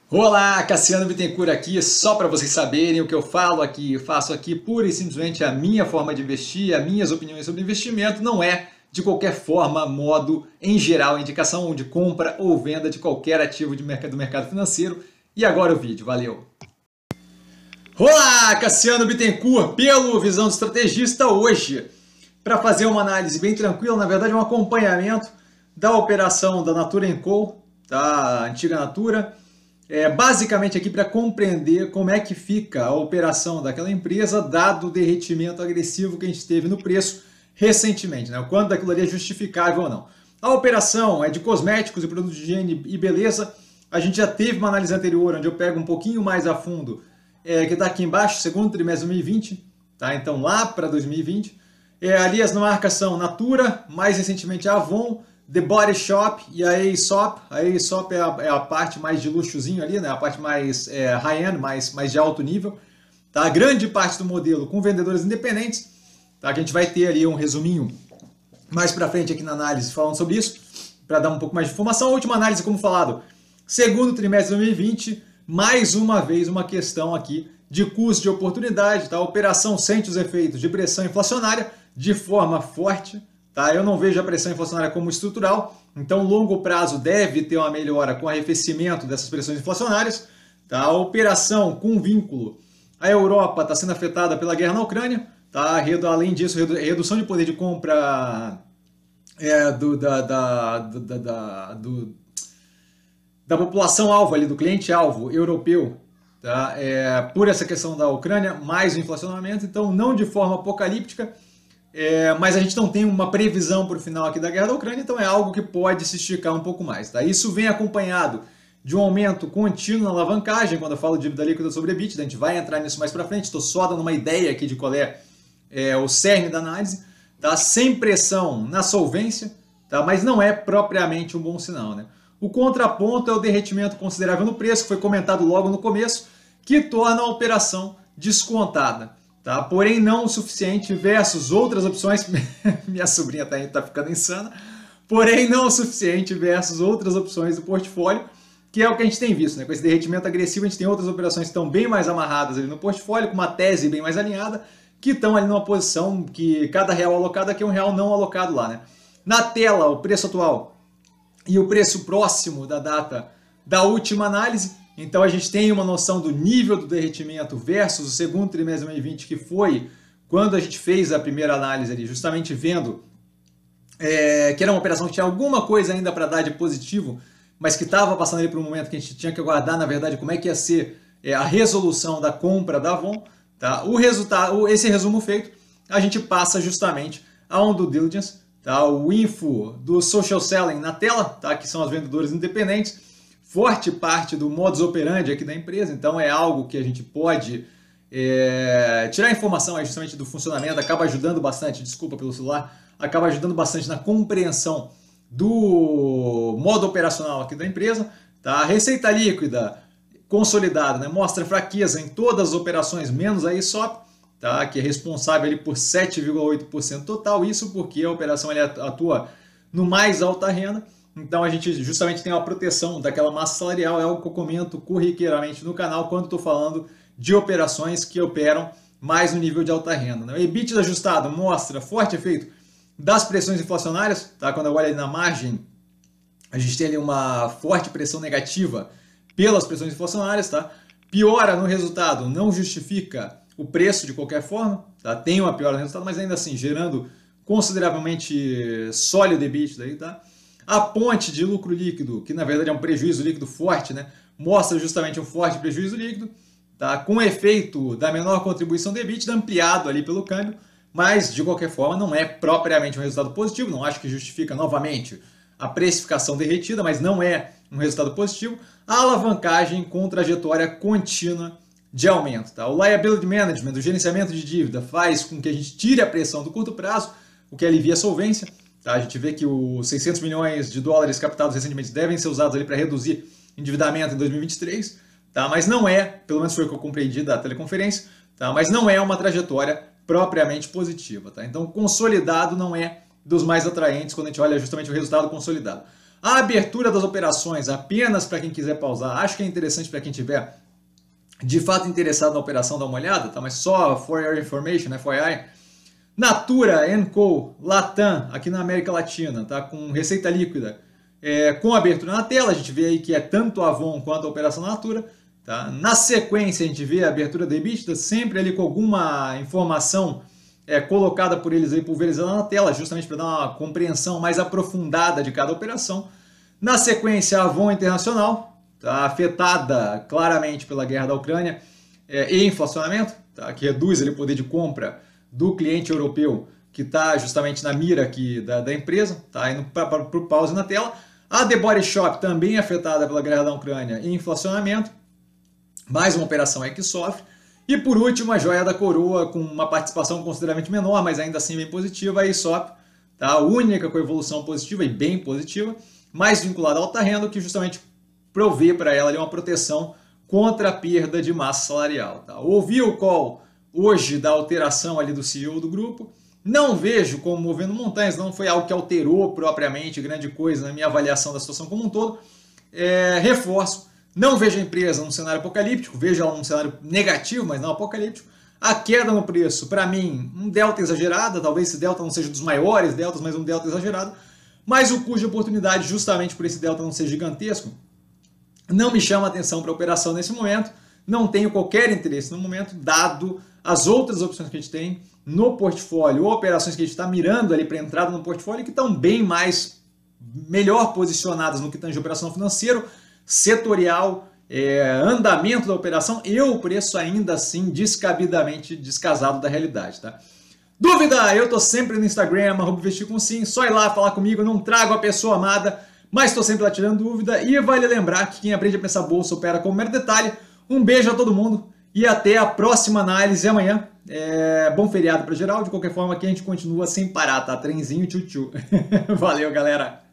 Olá, Cassiano Bittencourt aqui, só para vocês saberem o que eu falo aqui, eu faço aqui pura e simplesmente a minha forma de investir, as minhas opiniões sobre investimento, não é de qualquer forma, modo, em geral, indicação de compra ou venda de qualquer ativo do mercado financeiro. E agora o vídeo, valeu! Olá, Cassiano Bittencourt, pelo Visão do Estrategista, hoje, para fazer uma análise bem tranquila, na verdade um acompanhamento da operação da Natura &Co, da antiga Natura, basicamente aqui para compreender como é que fica a operação daquela empresa, dado o derretimento agressivo que a gente teve no preço recentemente, né? O quanto daquilo ali é justificável ou não. A operação é de cosméticos e produtos de higiene e beleza. A gente já teve uma análise anterior, onde eu pego um pouquinho mais a fundo, que está aqui embaixo, segundo trimestre de 2020, tá? Então lá para 2020. Ali as marcas são Natura, mais recentemente a Avon, The Body Shop e a Aesop. A Aesop é a parte mais de luxozinho ali, né? A parte mais high-end, mais de alto nível. Tá? A grande parte do modelo com vendedores independentes. Tá? Que a gente vai ter ali um resuminho mais para frente aqui na análise falando sobre isso, para dar um pouco mais de informação. A última análise, como falado, segundo trimestre de 2020, mais uma vez uma questão aqui de custo de oportunidade. Tá? A operação sente os efeitos de pressão inflacionária de forma forte. Tá? Eu não vejo a pressão inflacionária como estrutural, então longo prazo deve ter uma melhora com arrefecimento dessas pressões inflacionárias. Tá? A operação com vínculo à Europa está sendo afetada pela guerra na Ucrânia. Tá? Além disso, redução de poder de compra da população-alvo, ali, do cliente-alvo europeu, tá? Por essa questão da Ucrânia, mais o inflacionamento, então não de forma apocalíptica, mas a gente não tem uma previsão para o final aqui da guerra da Ucrânia, então é algo que pode se esticar um pouco mais. Tá? Isso vem acompanhado de um aumento contínuo na alavancagem, quando eu falo de dívida líquida sobre EBITDA, a gente vai entrar nisso mais para frente, estou só dando uma ideia aqui de qual é o cerne da análise, tá? Sem pressão na solvência, tá? Mas não é propriamente um bom sinal. Né? O contraponto é o derretimento considerável no preço, que foi comentado logo no começo, que torna a operação descontada. Tá? Porém não o suficiente versus outras opções, minha sobrinha tá ficando insana, porém não o suficiente versus outras opções do portfólio, que é o que a gente tem visto. Né? Com esse derretimento agressivo, a gente tem outras operações que estão bem mais amarradas ali no portfólio, com uma tese bem mais alinhada, que estão ali numa posição que cada real alocado aqui é um real não alocado lá. Né? Na tela, o preço atual e o preço próximo da data da última análise. Então a gente tem uma noção do nível do derretimento versus o segundo trimestre de 2020, que foi quando a gente fez a primeira análise ali, justamente vendo que era uma operação que tinha alguma coisa ainda para dar de positivo, mas que estava passando ali por um momento que a gente tinha que aguardar, na verdade, como é que ia ser a resolução da compra da Avon. Tá? Esse resumo feito, a gente passa justamente a um due diligence, tá? O info do social selling na tela, tá? Que são os vendedores independentes, forte parte do modus operandi aqui da empresa, então é algo que a gente pode tirar informação aí justamente do funcionamento, acaba ajudando bastante, desculpa pelo celular, acaba ajudando bastante na compreensão do modo operacional aqui da empresa. Tá? Receita líquida consolidada, né? Mostra fraqueza em todas as operações, menos a Aesop, tá? Que é responsável ali por 7,8% total, isso porque a operação ele atua no mais alta renda. Então a gente justamente tem uma proteção daquela massa salarial, é algo que eu comento corriqueiramente no canal quando estou falando de operações que operam mais no nível de alta renda. Né? O EBITDA ajustado mostra forte efeito das pressões inflacionárias, tá? Quando eu olho ali na margem, a gente tem ali uma forte pressão negativa pelas pressões inflacionárias. Tá? Piora no resultado, não justifica o preço de qualquer forma, tá? Tem uma piora no resultado, mas ainda assim gerando consideravelmente sólido EBITDA aí, tá? A ponte de lucro líquido, que na verdade é um prejuízo líquido forte, né? Mostra justamente um forte prejuízo líquido, tá? Com o efeito da menor contribuição do EBITDA ampliado ali pelo câmbio, mas de qualquer forma não é propriamente um resultado positivo, não acho que justifica novamente a precificação derretida, mas não é um resultado positivo. A alavancagem com trajetória contínua de aumento. Tá? O liability management, o gerenciamento de dívida, faz com que a gente tire a pressão do curto prazo, o que alivia a solvência. Tá? A gente vê que os 600 milhões de dólares captados recentemente devem ser usados ali para reduzir endividamento em 2023, tá? Mas não é, pelo menos foi o que eu compreendi da teleconferência, tá? Mas não é uma trajetória propriamente positiva. Tá? Então, consolidado não é dos mais atraentes quando a gente olha justamente o resultado consolidado. A abertura das operações, apenas para quem quiser pausar, acho que é interessante para quem tiver de fato interessado na operação, dar uma olhada, tá? Mas só for your information, FYI. Natura & Co, Latam, aqui na América Latina, tá? Com receita líquida, com abertura na tela, a gente vê aí que é tanto a Avon quanto a operação Natura. Tá? Na sequência, a gente vê a abertura da EBITDA, sempre ali com alguma informação colocada por eles aí, pulverizada na tela, justamente para dar uma compreensão mais aprofundada de cada operação. Na sequência, a Avon Internacional, tá? Afetada claramente pela guerra da Ucrânia e inflacionamento, tá? Que reduz ali, o poder de compra do cliente europeu, que está justamente na mira aqui da empresa, tá? Indo para o pause na tela. A The Body Shop também afetada pela guerra da Ucrânia e inflacionamento, mais uma operação aí que sofre. E por último, a joia da coroa, com uma participação consideravelmente menor, mas ainda assim bem positiva, a Aesop, tá? Única com evolução positiva e bem positiva, mais vinculada ao alta renda, que justamente provê para ela ali uma proteção contra a perda de massa salarial. Tá? Ouvi o call hoje da alteração ali do CEO do grupo, não vejo como movendo montanhas, não foi algo que alterou propriamente grande coisa na minha avaliação da situação como um todo. Reforço, não vejo a empresa num cenário apocalíptico, vejo ela num cenário negativo, mas não apocalíptico. A queda no preço, para mim, um delta exagerado, talvez esse delta não seja dos maiores deltas, mas um delta exagerado. Mas o custo de oportunidade, justamente por esse delta não ser gigantesco, não me chama atenção para a operação nesse momento. Não tenho qualquer interesse no momento, dado as outras opções que a gente tem no portfólio, ou operações que a gente está mirando ali para entrada no portfólio, que estão bem melhor posicionadas no que tange operação financeira, setorial, andamento da operação e o preço ainda assim descabidamente descasado da realidade. Tá? Dúvida? Eu estou sempre no Instagram, @vestircomsim, só ir lá falar comigo, não trago a pessoa amada, mas estou sempre lá tirando dúvida. E vale lembrar que quem aprende a pensar bolsa opera com o mero detalhe. Um beijo a todo mundo e até a próxima análise amanhã. Bom feriado para geral. De qualquer forma, aqui a gente continua sem parar, tá? Trenzinho tchutchu. Valeu, galera!